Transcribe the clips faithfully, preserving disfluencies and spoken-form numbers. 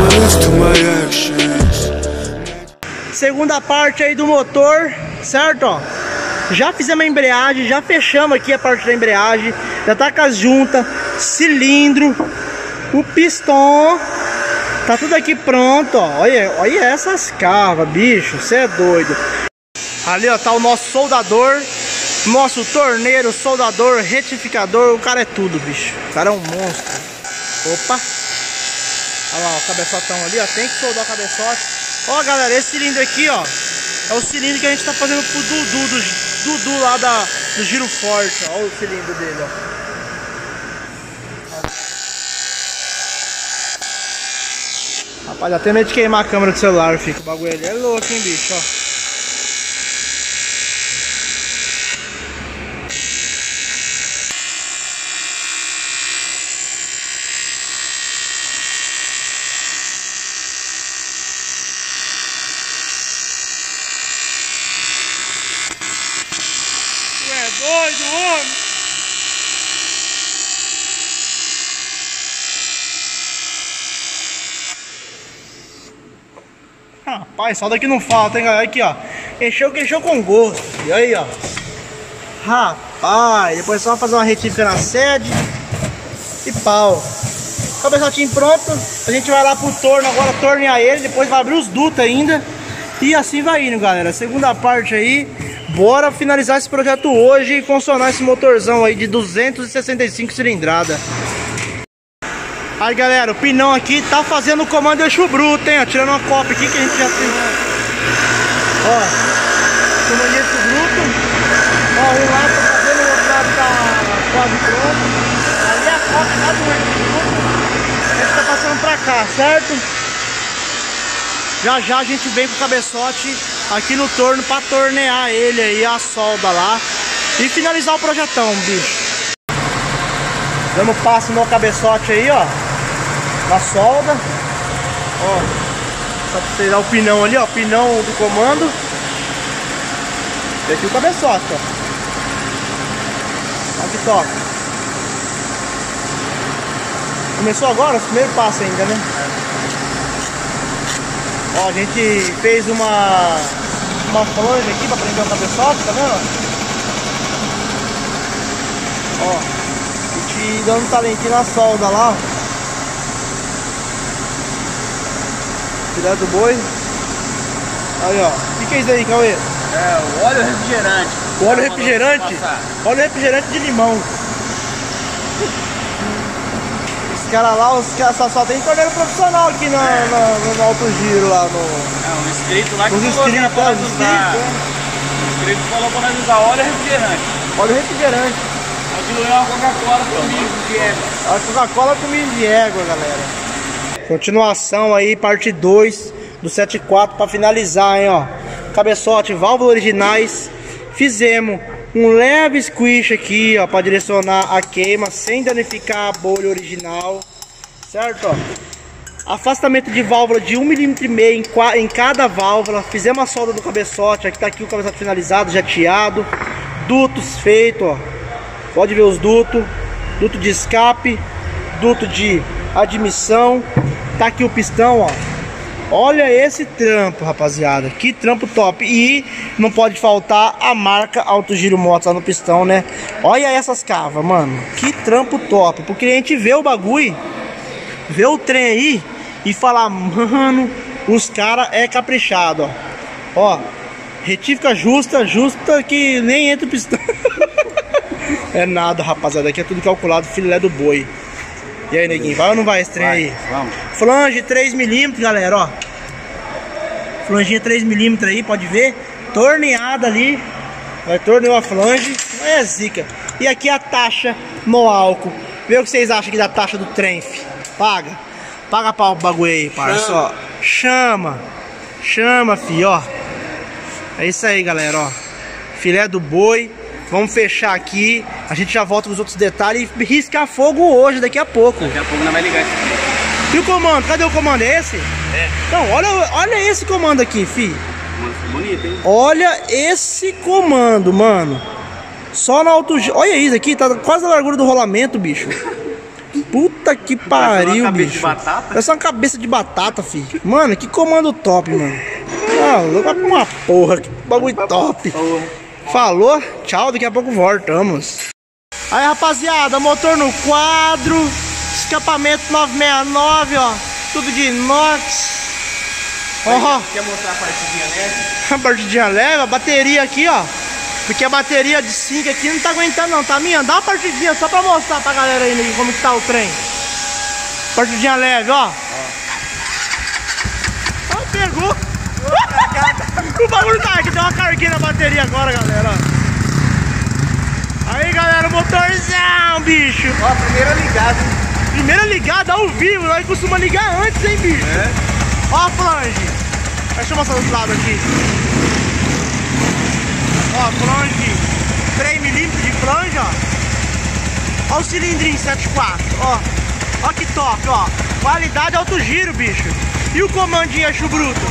Segunda parte aí do motor, certo? Ó, já fizemos a embreagem, já fechamos aqui a parte da embreagem, já tá com as juntas, cilindro, o pistão, tá tudo aqui pronto, ó. Olha, olha essas carvas, bicho, você é doido. Ali, ó, tá o nosso soldador, nosso torneiro, soldador, retificador, o cara é tudo, bicho. O cara é um monstro. Opa! Olha lá, o cabeçotão ali, ó, tem que soldar o cabeçote. Ó, galera, esse cilindro aqui, ó, é o cilindro que a gente tá fazendo pro Dudu, do Dudu lá da, do Giro Forte, ó, o cilindro dele, ó. Rapaz, até medo de queimar a câmera do celular, fica. O bagulho ali é louco, hein, bicho, ó. Doido, homem! Rapaz, só daqui não falta, hein, galera? Aqui, ó. Encheu que encheu com gosto. E aí, ó. Rapaz, depois só fazer uma retífica na sede e pau. Cabeçotinho pronto. A gente vai lá pro torno agora, tornear ele. Depois vai abrir os dutos ainda. E assim vai indo, galera. Segunda parte aí. Bora finalizar esse projeto hoje e funcionar esse motorzão aí de duzentos e sessenta e cinco cilindrada. Aí, galera, o pinão aqui tá fazendo o comando eixo bruto, hein? Ó, tirando uma cópia aqui que a gente já tem. Ó, comando eixo bruto. Ó, um lá tá fazendo, o outro lado tá quase pronto. Ali é a cópia lá do eixo bruto. A gente tá passando pra cá, certo? Já já a gente vem com o cabeçote aqui no torno pra tornear ele aí, a solda lá. E finalizar o projetão, bicho. Dando passo no cabeçote aí, ó. Na solda. Ó. Só pra você dar o pinão ali, ó. Pinão do comando. E aqui o cabeçote, ó. Olha que top. Começou agora? O primeiro passo ainda, né? Ó, a gente fez uma uma flange aqui pra prender o cabeçote, tá vendo? Ó, e te dando um talentinho na solda lá, ó. Filé do boi. Aí, ó. O que, que é isso aí, Cauê? É, o óleo refrigerante. O óleo refrigerante? Óleo refrigerante de limão. Os caras lá, os caras só, só tem torneiro profissional aqui na, é. na, no, no Alto Giro lá no... É, um inscrito lá que os falou inscritos, pra é, nós usar. O inscrito falou pra nós usar óleo refrigerante. Óleo refrigerante. Aquilo é uma Coca-Cola comigo de égua. A Coca-Cola comigo de égua, galera. Continuação aí, parte dois do setenta e quatro pra finalizar, hein, ó. Cabeçote, válvulas originais. Fizemos um leve squish aqui, ó, para direcionar a queima sem danificar a bolha original, certo? Ó. Afastamento de válvula de um milímetro e meio em, em cada válvula. Fizemos a solda do cabeçote, aqui tá aqui o cabeçote finalizado, jateado. Dutos feitos, ó. Pode ver os dutos, duto de escape, duto de admissão. Tá aqui o pistão, ó. Olha esse trampo, rapaziada. Que trampo top. E não pode faltar a marca Alto Giro Motos lá no pistão, né? Olha essas cavas, mano. Que trampo top. Pro cliente ver o bagulho, ver o trem aí e falar, mano, os caras é caprichado, ó. Ó, retífica justa, justa que nem entra o pistão. É nada, rapaziada. Aqui é tudo calculado, filé do boi. E aí, neguinho, vai ou não vai esse trem aí? Vamos. Flange três milímetros, galera, ó. Flanginha três milímetros aí, pode ver. Torneada ali. Vai torneou a flange. É zica. E aqui a taxa no álcool. Vê o que vocês acham aqui da taxa do trem, fi. Paga. Paga pau pro bagulho aí, parça, ó. Chama. Chama, fi, ó. É isso aí, galera, ó. Filé do boi. Vamos fechar aqui. A gente já volta com os outros detalhes e riscar fogo hoje, daqui a pouco. Daqui a pouco não vai ligar aqui. E o comando? Cadê o comando? É esse? É. Então, olha, olha esse comando aqui, fi. Bonito, hein? Olha esse comando, mano. Só na Alto Giro. Olha isso aqui, tá quase na largura do rolamento, bicho. Puta que pariu, uma bicho. De batata? Essa é uma cabeça de batata, filho. Mano, que comando top, mano. Ah, uma porra, que bagulho top. Falou, tchau, daqui a pouco voltamos. Aí, rapaziada, motor no quadro, escapamento nove sessenta e nove, ó, tudo de inox. Ó, quer mostrar a partidinha leve? A partidinha leve, a bateria aqui, ó. Porque a bateria de cinco aqui não tá aguentando não, tá minha? Dá uma partidinha só pra mostrar pra galera aí como que tá o trem. Partidinha leve, ó. Ó, oh, pegou. O bagulho tá aqui, deu uma carguinha na bateria agora, galera. Aí, galera, o motorzão, bicho. Ó, primeira ligada. Primeira ligada ao vivo, nós costuma ligar antes, hein, bicho. É. Ó a flange. Deixa eu mostrar do outro lado aqui. Ó, flange, três milímetros de flange, ó. Ó o cilindrinho sete quatro, ó. Ó que top, ó. Qualidade alto giro, bicho. E o comandinho eixo bruto?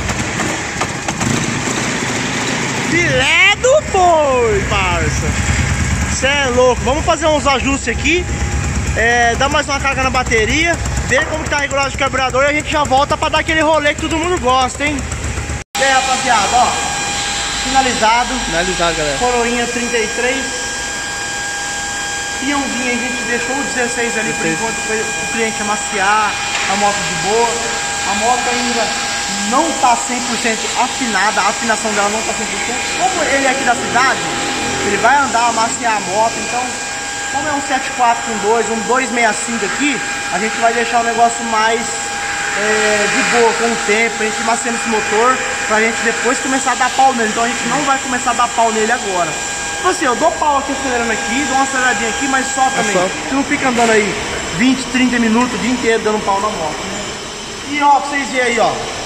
Filé do boi, parça. Cê é louco. Vamos fazer uns ajustes aqui. É, dar mais uma carga na bateria. Ver como que tá a regulagem do carburador. E a gente já volta pra dar aquele rolê que todo mundo gosta, hein? E aí, rapaziada, ó. Finalizado. Finalizado, galera. Coroinha trinta e três. Piãozinho, a gente deixou o dezesseis ali por enquanto o cliente amaciar a moto de boa. A moto ainda não tá cem por cento afinada, a afinação dela não tá cem por cento. Como ele é aqui da cidade, ele vai andar, amaciar a moto, então como é um sete quatro com dois, um dois sessenta e cinco aqui, a gente vai deixar o negócio mais é, de boa com o tempo, a gente maciando esse motor pra gente depois começar a dar pau nele, então a gente não vai começar a dar pau nele agora. Tipo assim, eu dou pau aqui acelerando aqui, dou uma aceleradinha aqui, mas só também. É só. Você não fica andando aí vinte, trinta minutos o dia inteiro dando pau na moto. E ó, pra vocês verem aí, ó.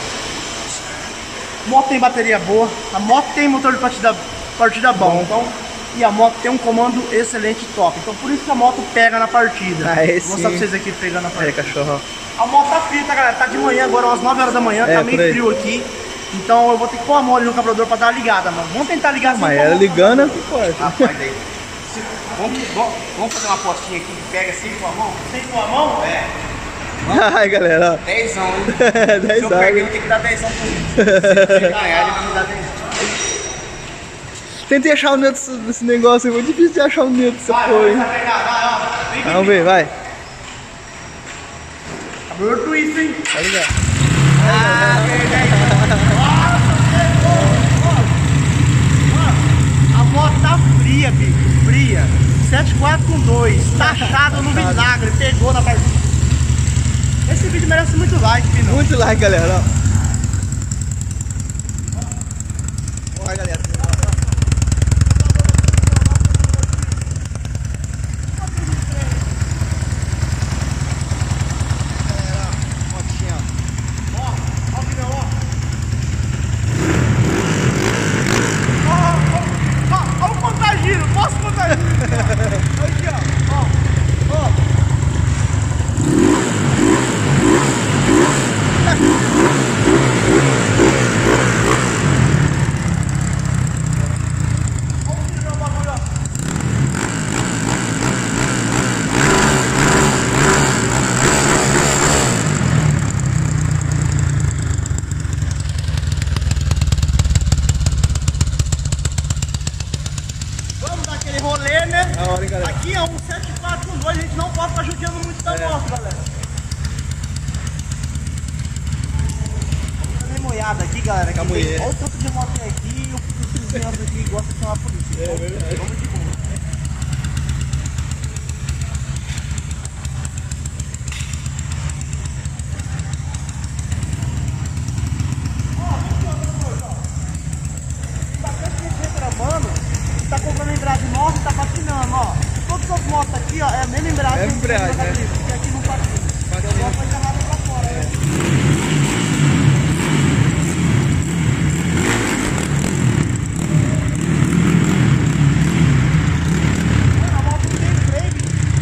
A moto tem bateria boa, a moto tem motor de partida, partida bom, bom. Então, e a moto tem um comando excelente top. Então por isso que a moto pega na partida. Ah, é. Vou mostrar pra vocês aqui pegando na partida. É, cachorro. A moto tá fria, tá, galera? Tá de manhã agora, umas nove horas da manhã, é, tá meio frio aqui. Então eu vou ter que pôr a mão ali no carburador pra dar uma ligada, mano. Vamos tentar ligar assim. Mas ela ligando é que pode. Rapaz, daí. Vamos, vamos, vamos fazer uma apostinha aqui que pega assim com a mão? Sem com a mão? É. Ai, galera. Dezão, hein? Dez Se eu perder, ele tem que dar dezão por mim. Se ele ganhar, ele vai me dar dezão. Tentei achar o neto desse, desse negócio, é muito difícil de achar o neto dessa vai, porra. Vai, vai, vai, vai. Vamos ver, vai. Abriu isso, hein? Tá ligado? Ah, a moto tá fria, bicho, fria. sete quatro com dois, taxado no vinagre, pegou na partida. Esse vídeo merece muito like, filho. Muito like, galera. Olha, galera. Posso contar isso? Aqui, ó. Ó. Ó. Rolê, né? Hora, hein, aqui é um sete quatro com dois, a gente não pode estar judiando muito da é. moto, galera. Tá meio molhada aqui, galera. Aqui tem, olha o tanto de moto aqui e os crianças aqui gostam de chamar a polícia. É verdade. Vamos de boa. Tá comprando embreagem nova e tá patinando, ó. Todas as motos aqui, ó, é a mesma embreagem. É embreagem, né? E aqui não patina. Patina. A moto vai engarrada pra fora, né? A moto não tem freio.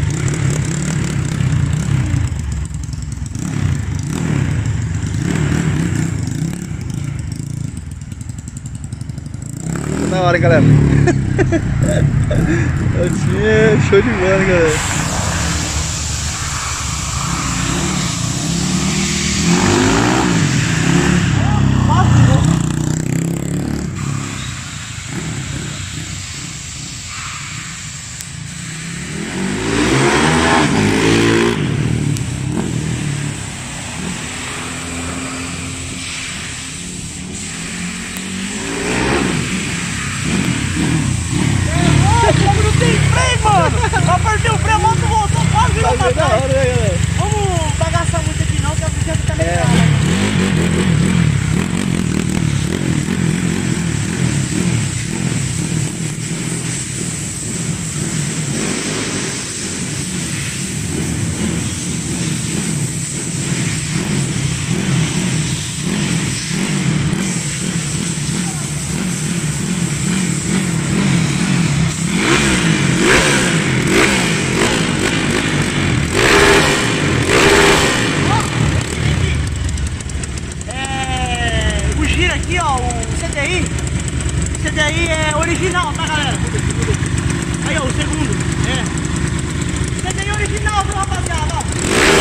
Na hora, galera. Show de bola, galera. D I, C D I é original, tá, galera? Aí, ó, o segundo. É. C D I original, viu, rapaziada? Ó.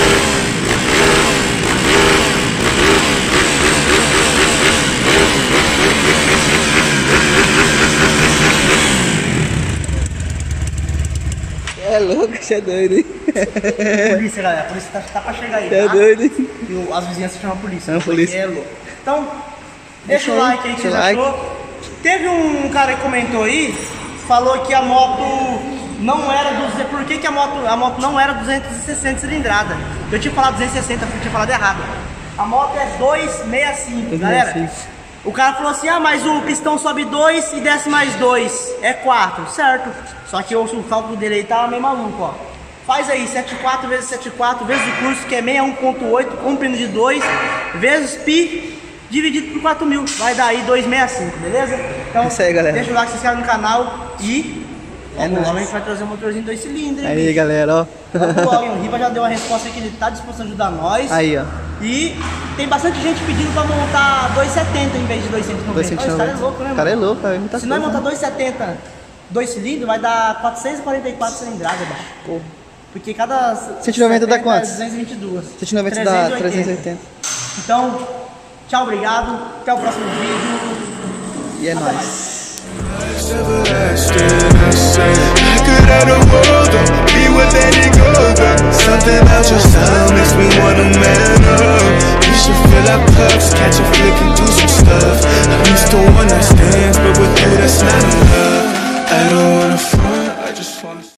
É louco, você é doido, hein? Polícia, galera, a polícia tá, tá pra chegar aí, Você é tá? doido, hein? E o, as vizinhas se chamam a polícia. Chama a polícia. É louco. Então, deixa o like aí que vocês like. achou. Teve um cara que comentou aí, falou que a moto não era duzentos. Por que, que a moto, a moto não era duzentos e sessenta cilindrada? Eu tinha falado duzentos e sessenta, eu tinha falado errado. A moto é duzentos e sessenta e cinco, galera. O cara falou assim, ah, mas o pistão sobe dois e desce mais dois, é quatro, certo? Só que o, o cálculo dele aí tá meio maluco, ó. Faz aí, setenta e quatro vezes setenta e quatro vezes o curso, que é sessenta e um ponto oito, comprimido de dois, vezes pi, dividido por quatro mil. Vai dar aí duzentos e sessenta e cinco, beleza? Então, isso aí, galera. Deixa o like, se inscreve no canal e... É logo, logo a nóis. gente vai trazer um motorzinho dois cilindros, hein, Aí, bicho? galera, ó. Logo, logo, hein? O Riva já deu uma resposta aqui, ele tá disposto a ajudar nós. Aí, ó. E tem bastante gente pedindo pra montar duzentos e setenta em vez de duzentos e noventa. Esse cara é louco, né, O cara é mano? louco, é muita Se nós coisa. montar duzentos e setenta, dois cilindros, vai dar quatrocentos e quarenta e quatro cilindradas, baixo. Porra. Porque cada cento e noventa dá setenta é quantos? duzentos e vinte e dois. cento e noventa dá trezentos e oitenta. Então, tchau, obrigado. Até o próximo vídeo. E é Até nóis. mais. I could have the world, don't be with any girl, but something about your style makes me wanna man up. We should fill our cups, catch a flick and do some stuff. I used to one night stands, but with you that's not enough.